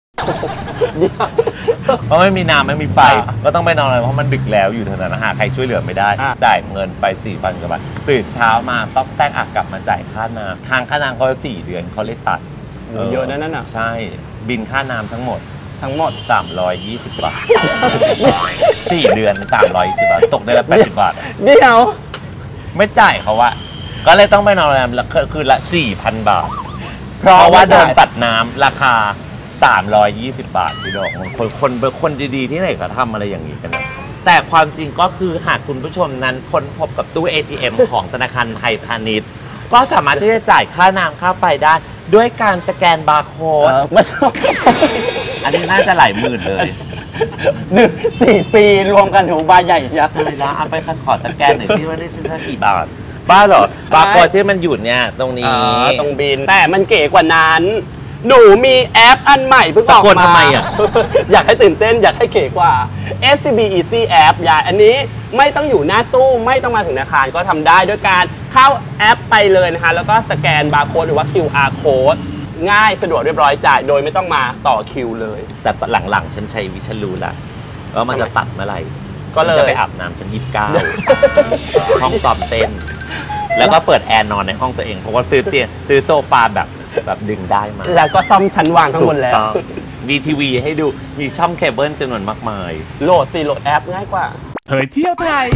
เพราะไม่มีน้ำไม่มีไฟก็ต้องไปนอนเลยเพราะมันดึกแล้วอยู่แถวนั้นหาใครช่วยเหลือไม่ได้จ่ายเงินไป 4,000 กว่าบาทตื่นเช้ามาต้องแต่งกลับมาจ่ายค่าน้ำค้างค่าน้ำเขา4 เดือนเขาเลยตัดเยอะนั่นน่ะใช่บินค่าน้ำทั้งหมด320 บาท4 เดือน320 บาทตกได้ละ80 บาทเดี๋ยวไม่จ่ายเขาว่าก็เลยต้องไปนอนโรงแรมคืนละ 4,000 บาทเพราะว่าโดนตัดน้ำราคา320 บาทพี่ดอกคนดีๆที่ไหนเขาทำอะไรอย่างนี้กันนะแต่ความจริงก็คือหากคุณผู้ชมนั้นค้นพบกับตู้ ATM ของธนาคารไทยพาณิชย์ก็สามารถที่จะจ่ายค่าน้ำค่าไฟได้ด้วยการสแกนบาร์โค้ดอันนี้น่าจะหลายหมื่นเลย 4 ปีรวมกันถึงบาร์ใหญ่ยักษ์เลยนะเอาไปขอสแกนหน่อยที่ว่าได้สักกี่บาทบ้าเหรอบาร์โค้ดที่มันอยู่เนี่ยตรงนี้ตรงบินแต่มันเก๋กว่านั้นหนูมีแอปอันใหม่เพิ่งออกมาทำไมอยากให้ตื่นเต้นอยากให้เก๋กว่า SCB Easy App อันนี้ไม่ต้องอยู่หน้าตู้ไม่ต้องมาถึงธนาคารก็ทำได้ด้วยการเข้าแอปไปเลยนะคะแล้วก็สแกนบาร์โค้ดหรือว่า QR code ง่ายสะดวกเรียบร้อยจ่ายโดยไม่ต้องมาต่อคิวเลยแต่หลังๆฉันใช้วิชันรู้ละว่ามันจะตัดเมื่อไหร่ก็เลยจะไปอาบน้ำชั้น29ห้องซ้อมเต้นแล้วก็เปิดแอร์นอนในห้องตัวเองเพราะว่าซื้อโซฟาแบบดึงได้มาแล้วก็ซ่อมชั้นวางทั้งหมดแล้วมีทีวีให้ดูมีช่องเคเบิลจำนวนมากมายโหลดแอปง่ายกว่าเผยเที่ยวไทย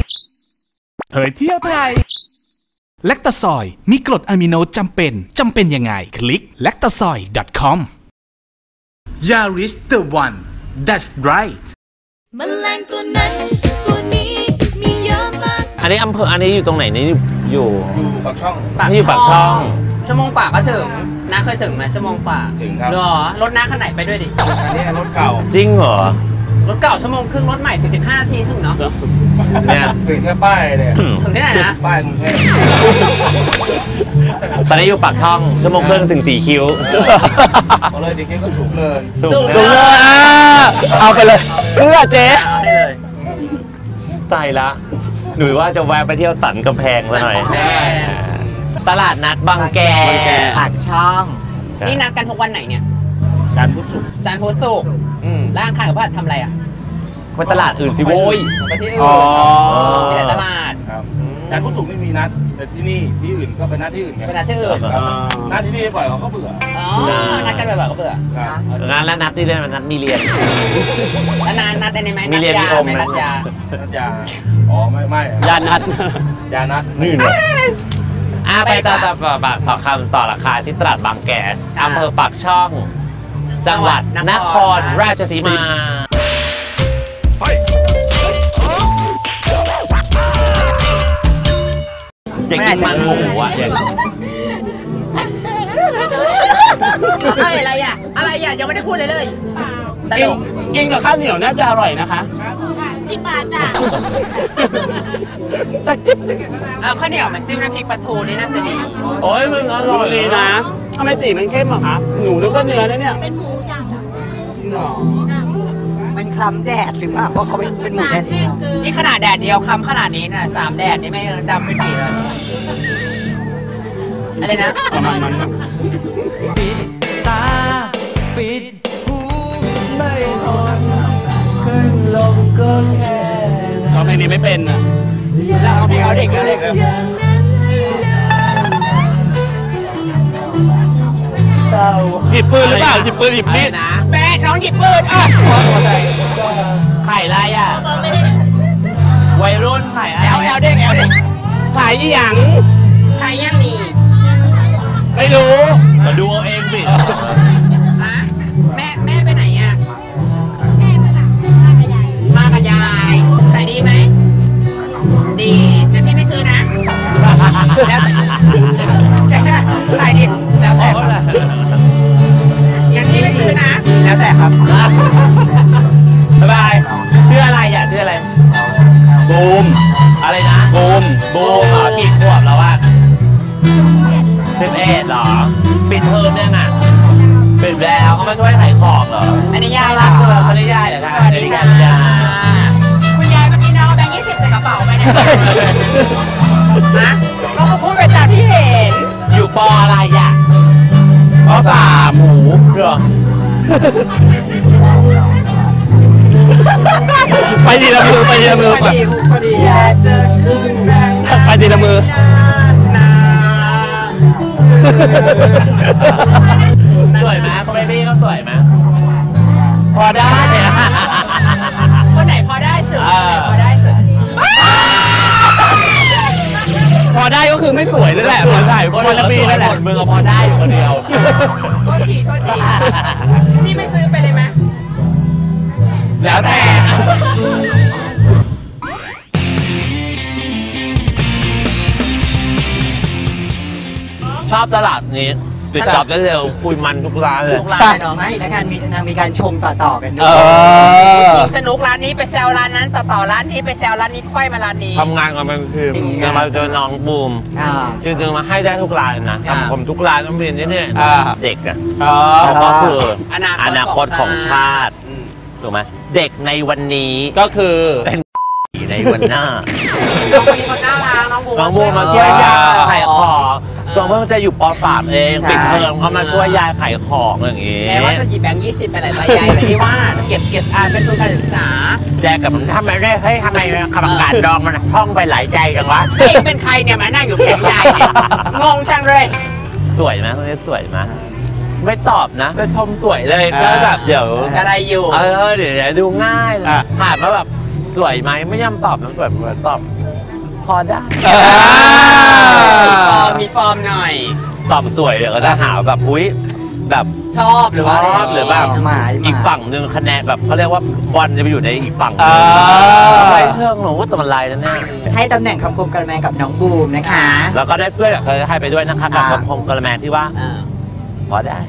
แลคตาซอยมีกรดอะมิโนจำเป็นยังไงคลิก lactasoy.com Yaris the one that's right แมลงตัวนั้นตัวนี้มีเยอะมากอันนี้อำเภออันนี้อยู่ตรงไหนนี่อยู่ปากช่องนี่อยู่ปากช่องชั่วโมงกว่าก็ถึงน้าเคยถึงไหมชั่วโมงกว่าถึงครับหรอรถน้าคันไหนไปด้วยดิอันนี้รถเก่าจริงเหรอรถเก่าชั่วโมงครึ่งรถใหม่45 นาทีถึงเนาะเนี่ยถึงแค่ป้ายเลยถึงที่ไหนนะป้ายกรุงเทพตอนนี้อยู่ปากช่องชั่วโมงครึ่งถึง4 คิ้วก็เลย4 คิ้วก็ถูกเลยเอาไปเลยเสื้อเจ๊ได้เลยตายละหนูว่าจะแวะไปเที่ยวสันกำแพงซะหน่อยตลาดนัดบางแกปากช่องนี่นัดกันทุกวันไหนเนี่ยจันทร์พุธศุกร์แล้วอังคารกับพฤหัสทำอะไรไปตลาดอื่นสิโว้ยไปที่อื่นมีแต่ตลาดจันทร์พุธศุกร์ไม่มีนัดแต่ที่นี่ที่อื่นก็เป็นนัดที่อื่นไงเป็นนัดที่อื่นนัดที่นี่บ่อยเขาก็เบื่อนัดกันบ่อยๆก็เบื่องานแล้วนัดที่เรียนนัดมีเรียนแล้วนัดในไหมมีเรียนมีอมนัดยาอ๋อไม่ยานัดนี่เลยไปต่อราคาที่ตลาดบางแกอำเภอปากช่องจังหวัดนครราชสีมาอยากกินมันหมูอ่ะอะไรยังไม่ได้พูดเลยกินกับข้าวเหนียวน่าจะอร่อยนะคะ 10 บาทจ้ะเอาข้าวเหนียวมันจิ้มน้ำพริกปลาทูนี่น่าจะดีโอ้ยมึงอร่อยดีนะทำไมสีมันเข้มอ่ะคะหนูนึกว่าเนื้อนะเนี่ยเป็นหมูจ้ะมันคล้ำแดดหรือเปล่าเพราะเขาเป็นหมูแดดเดียวนี่ขนาดแดดเดียวคำขนาดนี้น่ะ3 แดดนี่ไม่ดำไม่ปีเลยอะไรนะประมาณนั้นปิดตาปิดหูไม่ทนขึ้นลงก็แค่เราเพลงนี้ไม่เป็นอ่ะแล้วเอาเพลงเอาเด็กแล้วเด็กเลยหยิบปืนหรือเปล่าหยิบปืนหยิบมีดนะแม่น้องหยิบปืนไข่ไรอ่ะวัยรุ่นไข่เอาเด็กเอาเด็กขายอีหยังไข่ย่างนี่ไม่รู้มาดูเอาเองสิฮะแม่ไปไหนอ่ะมากับยายใส่ดีไหมดีแต่พี่ไม่ซื้อนะแล้วใส่ดีแล้วแต่งั้นพี่ไม่ซื้อนะแล้วแต่ครับบ๊ายบายชื่ออะไรอ่ะชื่ออะไรบูมอะไรนะบูมบูมเหรอกี่ขวบแล้ววะ11เหรอปิดเทอมยังอ่ะปิดแล้วเขามาช่วยขายของเหรออันนี้ยายรักเลยเขาได้ยายเหรอคะสวัสดีค่ะคุณยายเมื่อกี้น้องเอาแบงค์20ใส่กระเป๋าไปเนี่ยนะก็เขาพูดไปตามที่เห็นอยู่ปออะไรอ่ะปอ3หมูเหรอไปดีละมือไปดีละมือไปอยากจะขึ้นแบงค์ไปดีละมือสวยไหมเขาไม่พี่เขาสวยไหมพอได้เนี่ยคนไหนพอได้สุดพอได้สุดพอได้ก็คือไม่สวยนั่นแหละเหมือนถ่ายคนละปีนั่นแหละมึงก็พอได้อยู่คนเดียวโทษทีนี่ไม่ซื้อไปเลยไหมแล้วแต่ชอบตลาดนี้ปิดจอบได้เร็วคุยมันทุกร้านเลยไม่แล้วกันมีการชมต่อกันด้วยสนุกร้านนี้ไปแซวร้านนั้นต่อร้านนี้ไปแซวร้านนี้ค่อยมาร้านนี้ทำงานกันเป็นทีมจะมาเจอน้องบูมจริงๆมาให้ได้ทุกร้านนะผมทุกร้านต้องเรียนนี่เด็กอ่ะก็คืออนาคตของชาติถูกไหมเด็กในวันนี้ก็คือเป็นในวันหน้าคนนี้เขาน่ารักน้องบูมมาช่วยยายขายของตัวเพิ่งจะอยู่ป .3 เองปิดเทอมเขามาช่วยยายขายของอย่างงี้แม้ว่าจะหยิบแบงค์20ไปหลายใบยายแต่ที่ว่าเก็บเป็นทุนการศึกษาแจกกับผมทำไมได้เฮ้ยทำไมกรรมการดองมันท่องไปหลายใจจังวะเองเป็นใครเนี่ยมานั่งอยู่แผงยายงงจังเลยสวยไหมคนนี้สวยไหมไม่ตอบนะก็ชมสวยเลยก็แบบเดี๋ยวอะไรอยู่เดี๋ยวดูง่ายถามว่าแบบสวยไหมไม่ย่ำตอบนะสวยเหมือนตอบพอได้มีฟอร์มหน่อยตอบสวยเดี๋ยวก็จะหาแบบอุ้ยแบบชอบหรือว่าหรือแบบอีกฝั่งหนึ่งคะแนนแบบเขาเรียกว่าบอลจะไปอยู่ในอีกฝั่งไม่เชิงหนูว่าตัวมันลายนั่นแน่ให้ตำแหน่งคำคมกระแมกับน้องบูมนะคะแล้วก็ได้เพื่อนเคยให้ไปด้วยนะคะกับคำคมกระแมที่ว่าพอได้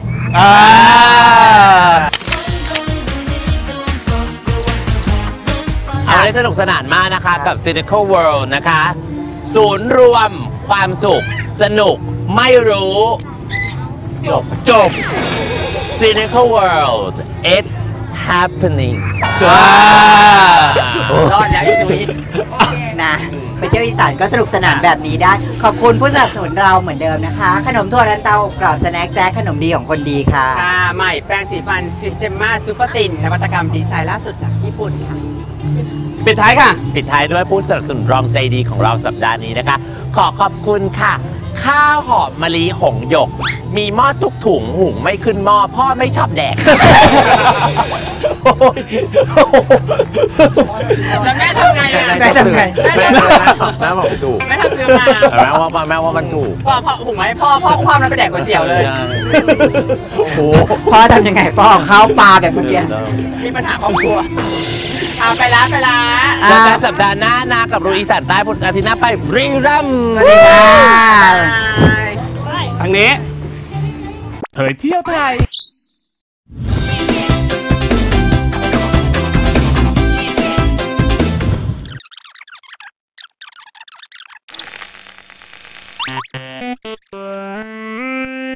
เอาได้สนุกสนานมากนะคะกับ Cynical World นะคะศูนย์รวมความสุขสนุกไม่รู้จบ Cynical World it's happening รอดแล้วอีนุ้ยนะไปเที่ยวอีสานก็สนุกสนานแบบนี้ได้ขอบคุณผู้สนับสนุนเราเหมือนเดิมนะคะขนมถั่วลันเตากรอบสแน็คแจ๊คขนมดีของคนดีค่ะใหม่แปรงสีฟัน Systema Super Thin นวัตกรรมดีไซน์ล่าสุดจากญี่ปุ่นค่ะปิดท้ายค่ะปิดท้ายด้วยผู้สนับสนุนรองใจดีของเราสัปดาห์นี้นะคะขอขอบคุณค่ะข้าวหอมมะลิหงหยกมีหม้อทุกถุงหุงไม่ขึ้นหม้อพ่อไม่ชอบแดกแล้วแม่ทำไงอ่ะแม่ทำไงแม่บอกถูกแม่ทำซื้อมาแม่ว่ามันถูกพ่อหุงไหมพ่อความแล้วไปแดกก๋วยเตี๋ยวเลยโอ้โหพ่อทำยังไงพ่อข้าวปลาแบบเมื่อกี้มีปัญหาครอบครัวไปละเจอกันสัปดาห์หน้านากับรูอีสานใต้พุทธอาทิตย์หน้าไปริงรัมสวัสดีค่ะทางนี้เผยเที่ยวไทย Bye.